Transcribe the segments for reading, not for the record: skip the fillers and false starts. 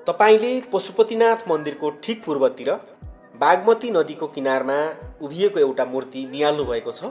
तपाईले पशुपतिनाथ मन्दिरको ठिक पूर्वतिर बागमती नदीको किनारमा उभिएको एउटा मूर्ति निहाल्नु भएको छ।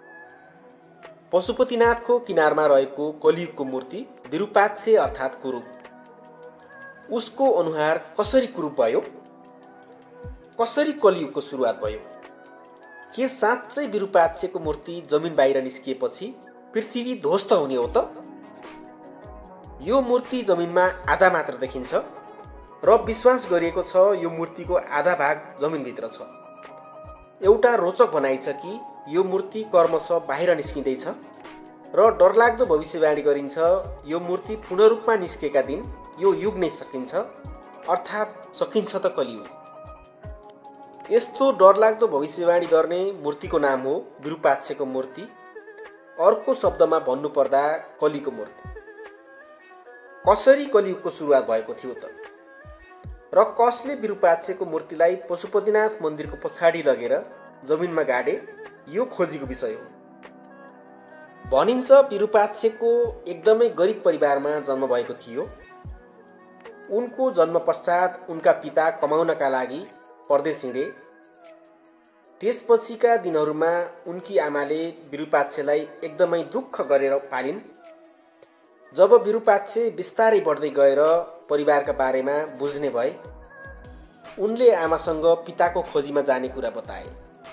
पशुपतिनाथको किनारमा रहेको कलियुगको मूर्ति विरूपाक्ष अर्थात् कुरूप। उसको अनुहार कसरी कुरूप भयो? कसरी कलियुगको सुरुवात भयो? के साँच्चै विरूपाक्षको मूर्ति जमिन बाहिर निस्किएपछि पृथ्वी ध्वस्त हुने हो त? यो मूर्ति जमिनमा आधा मात्र देखिन्छ र विश्वास गरिएको छ यो मूर्तिको आधा भाग जमिनभित्र छ। एउटा रोचक भनाइ छ कि यो मूर्ति कर्मशः बाहिर निस्किँदैछ र डरलाग्दो भविष्यवाणी गरिन्छ यो मूर्ति पूर्ण रूपमा निस्केका दिन यो युग नै सकिन्छ, अर्थात् सकिन्छ त कलियुग। यस्तो डरलाग्दो भविष्यवाणी गर्ने मूर्तिको नाम हो विरूपाक्षको मूर्ति, अर्को शब्दमा भन्नुपर्दा कलिको मूर्ति। कसरी कलियुगको सुरुवात भएको थियो त? र कसले विरूपाक्षको मूर्तिलाई पशुपतिनाथ मन्दिरको पछाडि लगेर जमिनमा गाडे, यो खोजीको विषय हो। भनिन्छ विरूपाक्षको एकदमै गरिब परिवारमा जन्म भएको थियो। उनको जन्म पश्चात उनका पिता कमाउनका लागि परदेश हिँडे। त्यसपछिका दिनहरूमा उनकी आमाले विरूपाक्षलाई एकदमै दुःख गरेर पालिन्। जब विरूपाक्ष बिस्तारै बढ्दै गएर परिवारका बारेमा बुझ्ने भए, उनले आमासँग पिताको खोजीमा जाने कुरा बताए।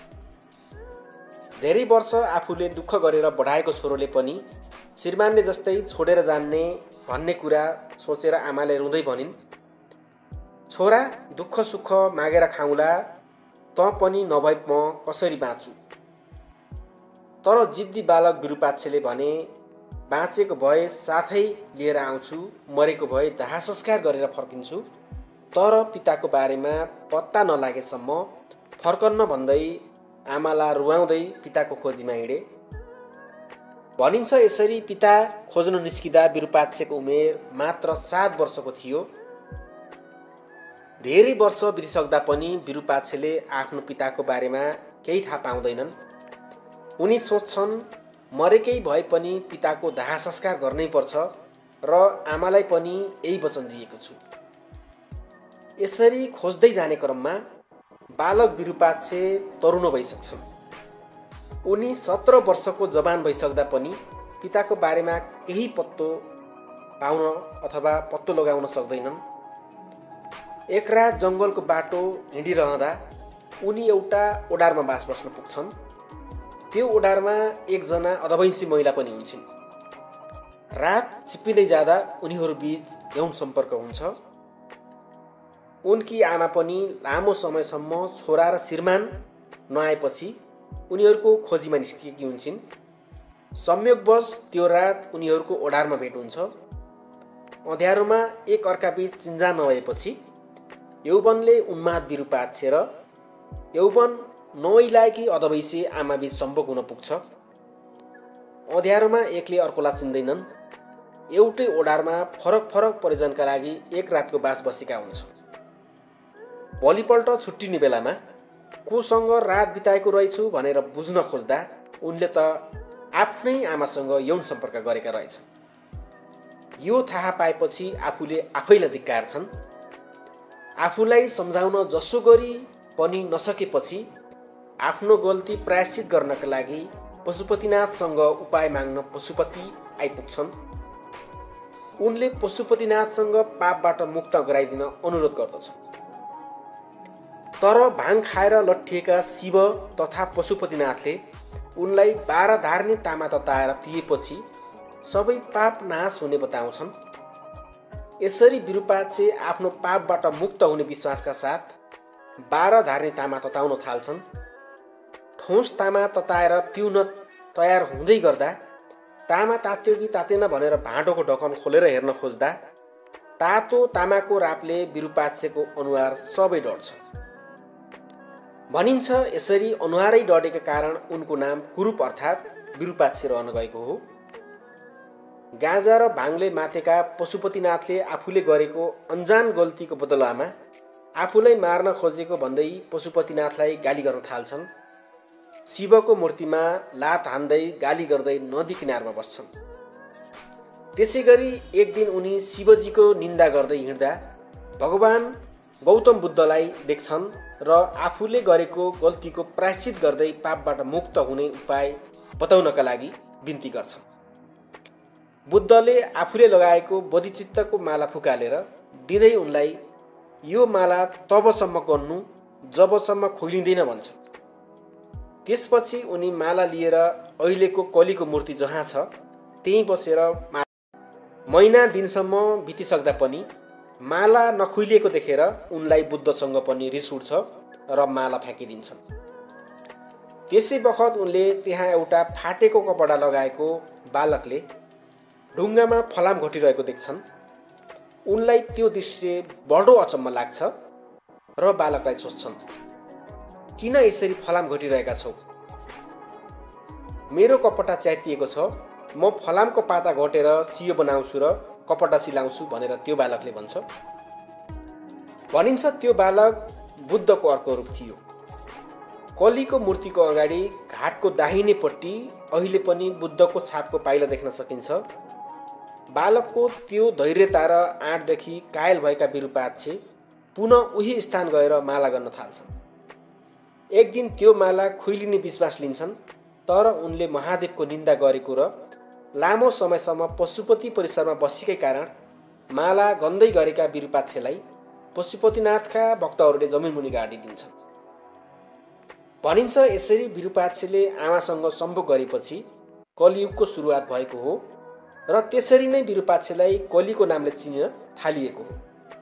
धेरै वर्ष आफूले दुःख गरेर बढाएको छोरोले पनि श्रीमानले जस्तै छोडेर जान्ने भन्ने कुरा सोचेर आमाले रुँदै भनिन्, छोरा दुःख सुख मागेर खाउँला, त पनि नभए म कसरी बाँचु? तर जिद्दी बालक विरूपाक्षले भने, बाँचेको भए साथै लिएर आउँछु, मरेको भए दाह संस्कार गरेर फर्किन्छु, तर पिताको बारेमा पत्ता नलागेसम्म फर्कन्न भन्दै आमाला रुवाउँदै पिताको खोजीमा हिँडे। भनिन्छ यसरी पिता खोज्न निस्किँदा विरूपाक्षको उमेर मात्र 7 वर्षको थियो। धेरै वर्ष बितिसक्दा पनि विरूपाक्षले आफ्नो पिताको बारेमा केही थाहा पाउँदैनन्। उनी सोच्छन् मरेकै भए पनि पिताको दाह संस्कार गर्नै पर्छ र आमालाई पनि यही वचन दिएको छु। यसरी खोज्दै जाने क्रममा बालक विरूपाक्ष तरुण भइसक्छन्। उनी 17 वर्षको जवान भइसक्दा पनि पिताको बारेमा केही पत्तो पाउन अथवा पत्तो लगाउन सक्दैनन्। एक रात जङ्गलको बाटो हिँडिरहँदा उनी एउटा ओडारमा बास बस्न पुग्छन्। त्यो ओडारमा एकजना अधवैंशी महिला पनि हुन्छन्। रात छिप्पिँदै जाँदा उनीहरू बीच यौन सम्पर्क हुन्छ। उनकी आमा पनि लामो समयसम्म छोरा र श्रीमान नआएपछि उनीहरूको खोजीमा निस्किएकी हुन्छन्। संयोगवश त्यो रात उनीहरूको ओडारमा भेट हुन्छ। अँध्यारोमा एक अर्का बीच चिन्जा नभएपछि यौवनले उन्माद विरूपाक्ष र यौवन नइलाएकी अधवैंशी आमा बीच सम्भोग हुन पुग्छ। अँध्यारोमा एकले अर्कोलाई चिन्दैनन्। एउटै ओडारमा फरक फरक प्रयोजनका लागि एक रातको बास बसेका हुन्छ। भोलिपल्ट छुट्टिने बेलामा कोसँग रात बिताएको रहेछु भनेर बुझ्न खोज्दा उनले त आफ्नै आमासँग यौन सम्पर्क गरेका रहेछ। यो थाहा पाएपछि आफूले आफैलाई धिक्कार्छन्। आफूलाई सम्झाउन जसो गरी पनि नसकेपछि आफ्नो गल्ती प्रायश्चित गर्नका लागि पशुपतिनाथसँग उपाय माग्न पशुपति आइपुग्छन्। उनले पशुपतिनाथसँग पापबाट मुक्त गराइदिन अनुरोध गर्दछ। तर भाङ खाएर लट्ठिएका शिव तथा पशुपतिनाथले उनलाई 12 धार्ने तामा तताएर पिएपछि सबै पाप नाश हुने बताउँछन्। यसरी विरूपाक्ष आफ्नो पापबाट मुक्त हुने विश्वासका साथ 12 धार्ने तामा तताउन थाल्छन्। ठोस तामा तताएर पिउन तयार हुँदै गर्दा तामा तात्यो कि तातेन भनेर भाँडोको ढकन खोलेर हेर्न खोज्दा तातो तामाको रापले विरूपाक्षको अनुहार सबै डढ्छ। भनिन्छ यसरी अनुहारै डढेका कारण उनको नाम कुरूप अर्थात् विरूपाक्ष रहन गएको हो। गाँजा र भाङले मातेका पशुपतिनाथले आफूले गरेको अन्जान गल्तीको बदलामा आफूलाई मार्न खोजेको भन्दै पशुपतिनाथलाई गाली गर्न थाल्छन्। शिवको मूर्तिमा लात हान्दै गाली गर्दै नदी किनारमा बस्छन्। त्यसैगरी एक दिन उनी शिवजीको निन्दा गर्दै हिँड्दा भगवान गौतम बुद्धलाई देख्छन् र आफूले गरेको गल्तीको प्रायश्चित गर्दै पापबाट मुक्त हुने उपाय बताउनका लागि बिन्ती गर्छन्। बुद्धले आफूले लगाएको बोधिचित्तको माला फुकालेर दिँदै उनलाई यो माला तबसम्म गर्नु जबसम्म खोलिँदैन भन्छ। त्यसपछि उनी माला लिएर अहिलेको कलीको मूर्ति जहाँ छ त्यहीँ बसेर महिना दिनसम्म बितिसक्दा पनि माला नखुलिएको देखेर उनलाई बुद्धसँग पनि रिस उठ्छ र माला फ्याँकिदिन्छन्। त्यसै बखत उनले त्यहाँ एउटा फाटेको कपडा लगाएको बालकले ढुङ्गामा फलाम घोटिरहेको देख्छन्। उनलाई त्यो दृश्य बडो अचम्म लाग्छ र बालकलाई सोध्छन्, किन यसरी फलाम घोटिरहेका छौ? मेरो कपडा च्यातिएको छ, म फलामको पाता घोटेर सियो बनाउँछु र कपडा सिलाउँछु भनेर त्यो बालकले भन्छ। भनिन्छ त्यो बालक बुद्धको अर्को रूप थियो। कलीको मूर्तिको अगाडि घाटको दाहिनेपट्टि अहिले पनि बुद्धको छापको पाइला देख्न सकिन्छ। बालकको त्यो धैर्यता र आँटदेखि कायल भएका विरूपाक्ष पुनः उही स्थान गएर माला गर्न थाल्छन्। एक दिन त्यो माला खुइलिने विश्वास लिन्छन्, तर उनले महादेवको निन्दा गरेको र लामो समयसम्म पशुपति परिसरमा बसेकै कारण माला गन्दै गरेका विरूपाक्षलाई पशुपतिनाथका भक्तहरूले जमिनमुनि गाडिदिन्छन्। भनिन्छ यसरी विरूपाक्षले आमासँग सम्भोग गरेपछि कलियुगको सुरुवात भएको हो र त्यसरी नै विरूपाक्षलाई कलीको नामले चिन्न थालिएको हो।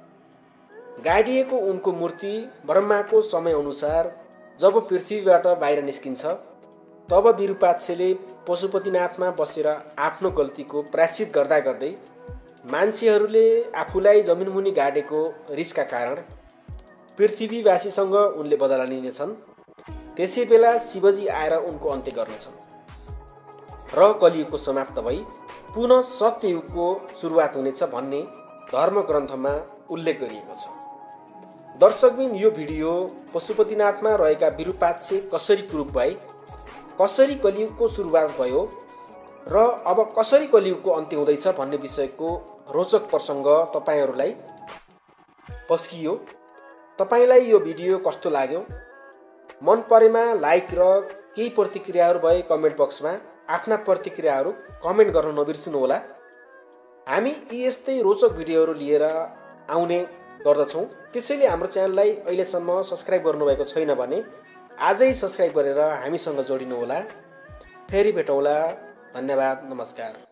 गाडिएको उनको मूर्ति ब्रह्माको समयअनुसार जब पृथ्वीबाट बाहिर निस्किन्छ तब विरूपाक्षले पशुपतिनाथमा बसेर आफ्नो गल्तीको प्रायश्चित गर्दा गर्दै मान्छेहरूले आफूलाई जमिनमुनि गाडेको रिसका कारण पृथ्वीवासीसँग उनले बदला लिनेछन्। त्यसै बेला शिवजी आएर उनको अन्त्य गर्नेछन् र कलियुगको समाप्त भई पुनः सत्ययुगको सुरुवात हुनेछ भन्ने धर्मग्रन्थमा उल्लेख गरिएको छ। दर्शकबिन, यो भिडियो पशुपतिनाथमा रहेका विरूपाक्ष कसरी कुरूप भए, कसरी कलियुगको सुरुवात भयो र अब कसरी कलियुगको अन्त्य हुँदैछ भन्ने विषयको रोचक प्रसङ्ग तपाईहरूलाई पस्कियो। तपाईलाई यो भिडियो कस्तो लाग्यो? मन परेमा लाइक र केही प्रतिक्रियाहरू भए कमेन्ट बक्समा आफ्ना प्रतिक्रियाहरू कमेन्ट गर्न नबिर्सनुहोला। हामी यस्तै रोचक भिडियोहरू लिएर आउने गर्दछौँ। त्यसैले हाम्रो च्यानललाई अहिलेसम्म सब्सक्राइब गर्नुभएको छैन भने आजै सब्सक्राइब गरेर हामीसँग जोडिनुहोला। फेरि भेटौँला। धन्यवाद। नमस्कार।